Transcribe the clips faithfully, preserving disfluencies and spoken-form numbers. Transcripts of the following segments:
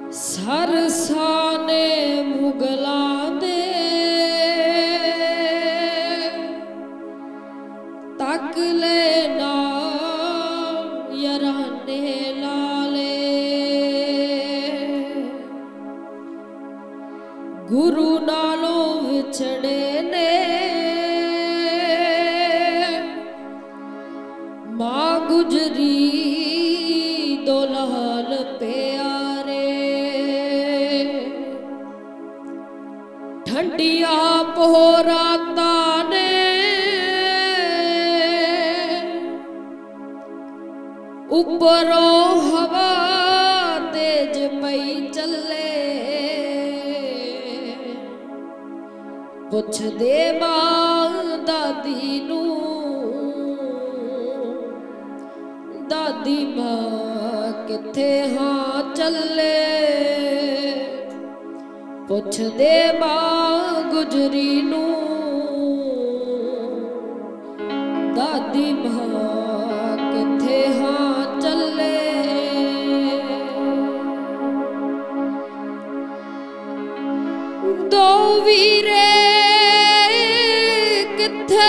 सरसाने मुगला दे तक लेना यराने लाले गुरु नालों विछड़े ने मां गुजरी दो लाल प्यारे ठंडिया पोराता ने उपरों हवा तेज पई चले पुछ दे मां दादी नू दादी मां किथे हाँ चले पुछ दे मां गुजरी नू दादी मां किथे हाँ चले दो वीरे किथे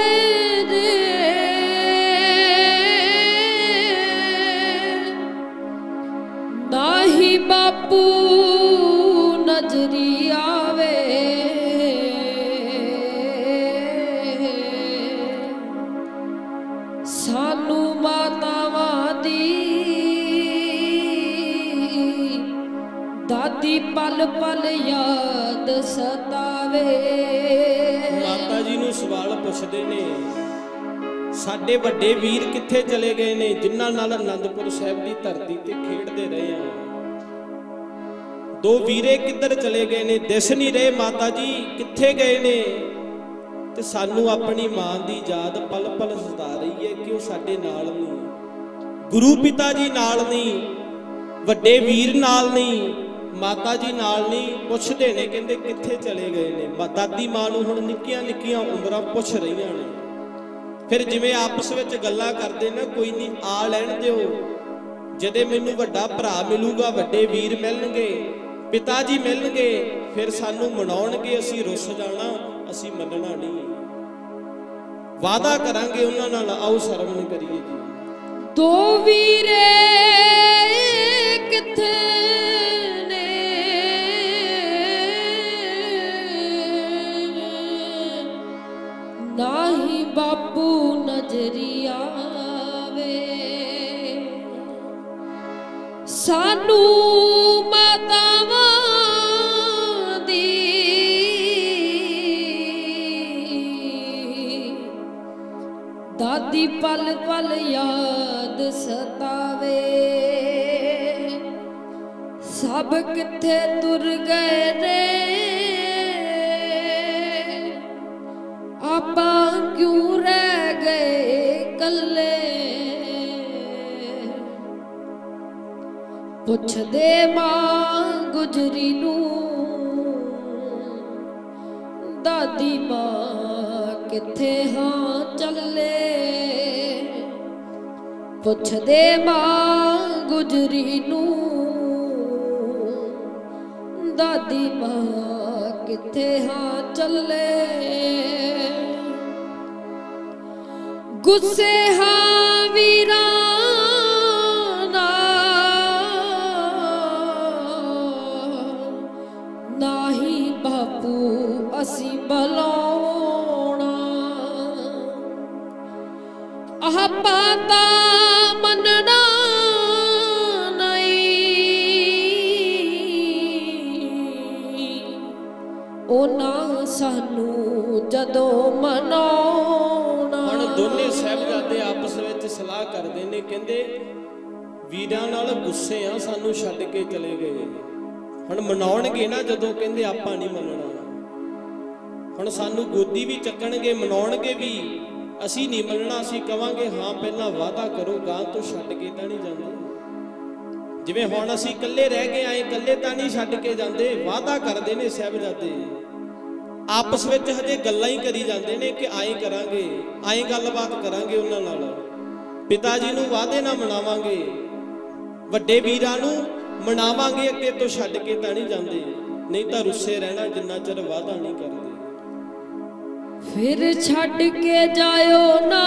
नाही बापू नजरी आवे सानू मातावां दी दादी पल पल याद सतावे। माता जी नूं सवाल पुछदे ने साडे वड्डे वीर किथे चले गए ने जिन्हां नाल आनंदपुर साहिब दी धरती ते खेडदे रहे आ दो वीरे किधर चले गए ने दिस नहीं रहे माता जी किथे गए ने ते सानू अपनी मां दी याद पल पल सता रही है कि वो साडे नाल नहीं गुरु पिता जी नाल नहीं वड्डे वीर नाल नहीं माता जी नाल नहीं पुछदे ने कहंदे किथे चले गए ने दादी मां नूं हुण निक्कियां निक्कियां उमरां पुछ रहीआं ने फिर जिवें आपस विच गल्लां करदे ना कोई नहीं आ लैण दिओ जदे मैनूं वड्डा भरा मिलूगा वड्डे वीर मिलणगे पिता जी मिलणगे फिर सानू मनाउणगे असीं रुस जाना असीं मनना नहीं वादा करांगे उन्हां नाल आओ शर्म नहीं करिए जी। दो वीरे किथे ने नाही बापू नजरी आवे सानू मातावां दी दादी पल पल याद सतावे सब किथे तुर गए ने आपा क्यों रह गए कल्ले पुछ दे मां गुजरी नू दादी मां किथे हाँ चले पुछ दे मां गुजरी नू दादी मां किथे हाँ चले गुस्से हाँ वीरा नाही बापू असी बलाउणा आह पाता मनना नहीं ओना सानू जदों मनाउणा। हुण दोने साहिबजादे आपस विच सलाह करदे ने कहंदे वीरां नाल गुस्से आ सानू छड्ड के चले गए हुण मनाउणगे ना जदों कहंदे आपां नहीं मनना हुण सानू गोदी भी चक्कणगे मनाउणगे भी असीं नहीं मनना असीं कवांगे हाँ पहला वादा करो गां तो छड्ड के तां नहीं जांदे जिवें हुण असीं इकल्ले रह गए आए इकल्ले तां नहीं छड्ड के जांदे वादा करदे ने साहिबजादे आपस विच हजे गल्लां ही करी जांदे ने कि आए करांगे आए गलबात करांगे उन्हां नाल पिता जी नूं वादे नाल मनावांगे वड्डे वीरां नूं ਮਨਾਵਾਂਗੇ ਅੱਗੇ ਤੋਂ ਛੱਡ ਕੇ ਤਾਂ ਨਹੀਂ ਜਾਂਦੇ, ਨਹੀਂ ਤਾਂ ਰੁੱਸੇ ਰਹਿਣਾ ਜਿੰਨਾ ਚਿਰ ਵਾਅਦਾ ਨਹੀਂ ਕਰਦੇ। ਫਿਰ ਛੱਡ ਕੇ ਜਾਇਓ ਨਾ,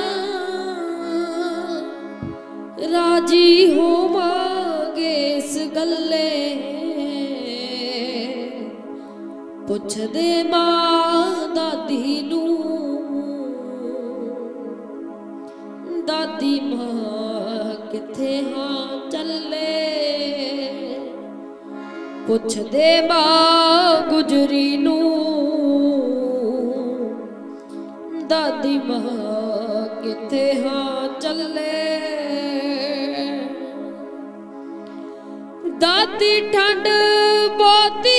ਰਾਜੀ ਹੋਵਾਂਗੇ ਇਸ ਗੱਲੇ। ਪੁੱਛਦੇ ਮਾਂ ਦਾਦੀ ਨੂੰ, ਦਾਦੀ ਮਾਂ ਕਿੱਥੇ ਹਾਂ ਚੱਲੇ। ਪੁੱਛਦੇ ਮਾਂ ਗੁਜਰੀ ਨੂੰ, ਦਾਦੀ ਮਾਂ ਕਿੱਥੇ ਹਾਂ ਚੱਲੇ। ਦਾਦੀ ਠੰਡ ਬਹੁਤੀ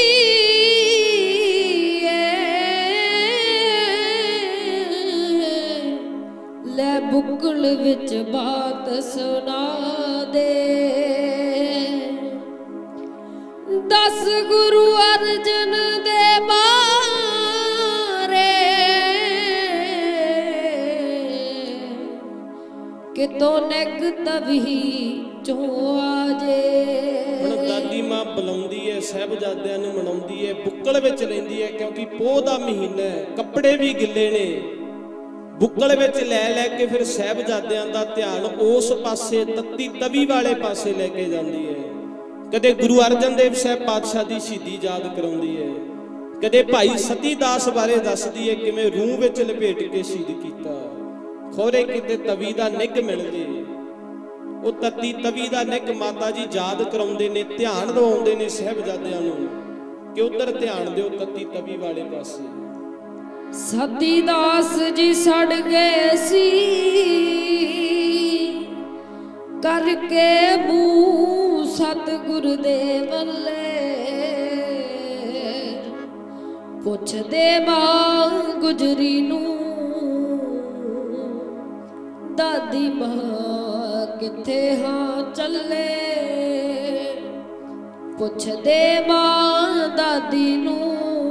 ਲੈ ਬੁੱਕਲ ਵਿੱਚ ਬਾਤ ਸੁਣਾ ਦੇ। ਦਸ ਗੁਰੂ ਅਰਜਨ ਦੇ ਬਾਰੇ ਕਿਤੋਂ ਨਿਕ ਤਵੀ ਚੋਂ ਆ ਜੇ। ਹੁਣ ਦਾਦੀ ਮਾਂ ਬੁਲਾਉਂਦੀ ਹੈ, ਸਾਹਿਬਜ਼ਾਦਿਆਂ ਨੂੰ ਮਨਾਉਂਦੀ ਹੈ, ਬੁੱਕਲ ਵਿੱਚ ਲੈਂਦੀ ਹੈ ਕਿਉਂਕਿ ਪੋਹ ਦਾ ਮਹੀਨਾ ਹੈ, ਕੱਪੜੇ ਵੀ ਗਿੱਲੇ ਨੇ। ਬੁੱਕਲ ਵਿੱਚ ਲੈ ਲੈ ਕੇ ਫਿਰ ਸਾਹਿਬਜ਼ਾਦਿਆਂ ਦਾ ਧਿਆਨ ਉਸ ਪਾਸੇ ਤੱਤੀ ਤਵੀ ਵਾਲੇ ਪਾਸੇ ਲੈ ਕੇ ਜਾਂਦੀ ਹੈ। ਕਦੇ ਗੁਰੂ ਅਰਜਨ ਦੇਵ ਸਾਹਿਬ ਪਾਤਸ਼ਾਹ ਦੀ ਸ਼ਹੀਦੀ ਯਾਦ ਕਰਾਉਂਦੀ ਹੈ, ਕਦੇ ਭਾਈ ਸਤੀ ਦਾਸ ਬਾਰੇ ਦੱਸਦੀ ਹੈ ਕਿਵੇਂ ਰੂਹ ਵਿੱਚ ਲਪੇਟ ਕੇ ਸ਼ਹੀਦ ਕੀਤਾ। ਖੋਰੇ ਕਿਤੇ ਤਵੀ ਦਾ ਨਿੱਘ ਮਿਲ ਜੇ, ਉਹ ਤੱਤੀ ਤਵੀ ਦਾ ਨਿੱਘ ਮਾਤਾ ਜੀ ਯਾਦ ਕਰਾਉਂਦੇ ਨੇ, ਧਿਆਨ ਦਿਵਾਉਂਦੇ ਨੇ ਸਾਹਿਬਜ਼ਾਦਿਆਂ ਨੂੰ ਕਿ ਉਧਰ ਧਿਆਨ ਦਿਓ ਤੱਤੀ ਤਵੀ ਵਾਲੇ ਪਾਸੇ। ਸਤੀ ਦਾਸ ਜੀ ਸੜ ਗਏ ਸੀ ਕਰਕੇ ਮੂੰਹ ਸਤਿਗੁਰ ਦੇ ਵੱਲੇ। ਪੁੱਛਦੇ ਮਾਂ ਗੁਜਰੀ ਨੂੰ, ਦਾਦੀ ਮਾਂ ਕਿੱਥੇ ਹਾਂ ਚੱਲੇ। ਪੁੱਛਦੇ ਮਾਂ ਦਾਦੀ ਨੂੰ,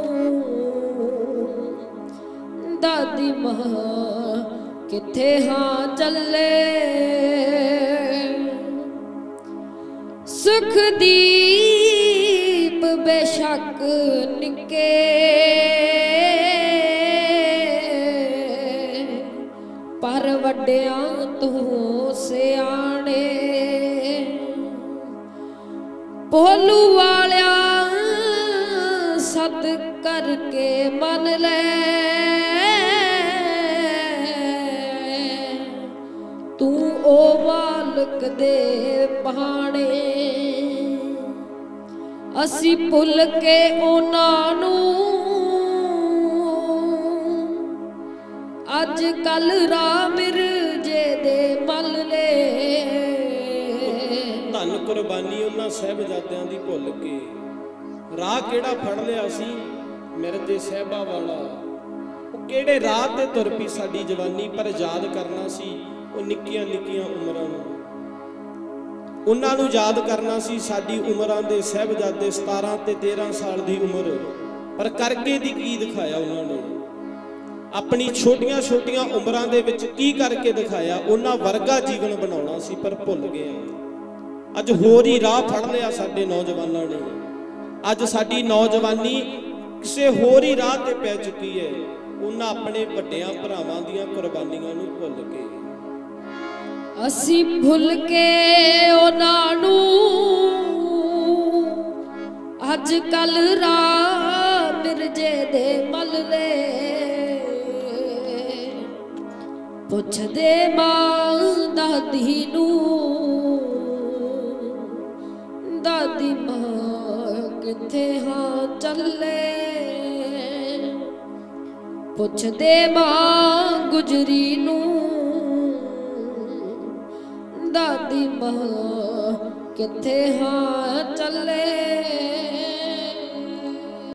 ਦਾਦੀ ਮਾਂ ਕਿੱਥੇ ਹਾਂ ਚੱਲੇ। ਸੁਖਦੀਪ ਬੇਸ਼ੱਕ ਨਿੱਕੇ ਪਰ ਵੱਡਿਆਂ ਤੋਂ ਸਿਆਣੇ। ਭੋਲੂ ਵਾਲਿਆਂ ਸਤ ਕਰਕੇ ਮੰਨ ਲੈ, ਤੂੰ ਉਹ ਮਾਲਕ ਦੇ ਭਾਣੇ। ਅਸੀਂ ਭੁੱਲ ਕੇ ਉਹਨਾਂ ਨੂੰ ਅੱਜ ਕੱਲ ਰਾਹ ਮਿਰਜੇ ਦੇ ਮੱਲ ਲੈ। ਧੰਨ ਕੁਰਬਾਨੀ ਉਹਨਾਂ ਸਾਹਿਬਜ਼ਾਦਿਆਂ ਦੀ ਭੁੱਲ ਕੇ। ਰਾਹ ਕਿਹੜਾ ਫੜ ਲਿਆ ਸੀ ਮਿਰਜੇ ਸਾਹਿਬਾਂ ਵਾਲਾ, ਉਹ ਕਿਹੜੇ ਰਾਹ ਤੇ ਤੁਰ ਪਈ ਸਾਡੀ ਜਵਾਨੀ। ਪਰ ਯਾਦ ਕਰਨਾ ਸੀ ਉਹ ਨਿੱਕੀਆਂ ਨਿੱਕੀਆਂ ਉਮਰਾਂ ਨੂੰ, ਉਹਨਾਂ ਨੂੰ ਯਾਦ ਕਰਨਾ ਸੀ ਸਾਡੀ ਉਮਰਾਂ ਦੇ ਸਾਹਿਬਜ਼ਾਦੇ ਸਤਾਰਾਂ ਤੇ ਤੇਰਾਂ ਸਾਲ ਦੀ ਉਮਰ। ਪਰ ਕਰਕੇ ਦੀ ਕੀ ਦਿਖਾਇਆ ਉਹਨਾਂ ਨੇ, ਆਪਣੀ ਛੋਟੀਆਂ ਛੋਟੀਆਂ ਉਮਰਾਂ ਦੇ ਵਿੱਚ ਕੀ ਕਰਕੇ ਦਿਖਾਇਆ। ਉਹਨਾਂ ਵਰਗਾ ਜੀਵਨ ਬਣਾਉਣਾ ਸੀ ਪਰ ਭੁੱਲ ਗਏ। ਅੱਜ ਹੋਰ ਹੀ ਰਾਹ ਫੜ ਲਿਆ ਸਾਡੇ ਨੌਜਵਾਨਾਂ ਨੇ। ਅੱਜ ਸਾਡੀ ਨੌਜਵਾਨੀ ਕਿਸੇ ਹੋਰ ਹੀ ਰਾਹ ਤੇ ਪੈ ਚੁੱਕੀ ਹੈ। ਉਹਨਾਂ ਆਪਣੇ ਵੱਡਿਆਂ ਭਰਾਵਾਂ ਦੀਆਂ ਕੁਰਬਾਨੀਆਂ ਨੂੰ ਭੁੱਲ ਕੇ। ਅਸੀਂ ਭੁੱਲ ਕੇ ਉਹਨਾਂ ਨੂੰ ਅੱਜ ਕੱਲ ਰਾਹ ਮਿਰਜੇ ਦੇ ਮੱਲ ਲੈ। ਪੁੱਛਦੇ ਮਾਂ ਦਾਦੀ ਨੂੰ, ਦਾਦੀ ਮਾਂ ਕਿੱਥੇ ਹਾਂ ਚੱਲੇ। ਪੁੱਛਦੇ ਮਾਂ ਗੁਜਰੀ ਨੂੰ, ਦਾਦੀ ਮਾਂ ਕਿੱਥੇ ਹਾਂ ਚੱਲੇ।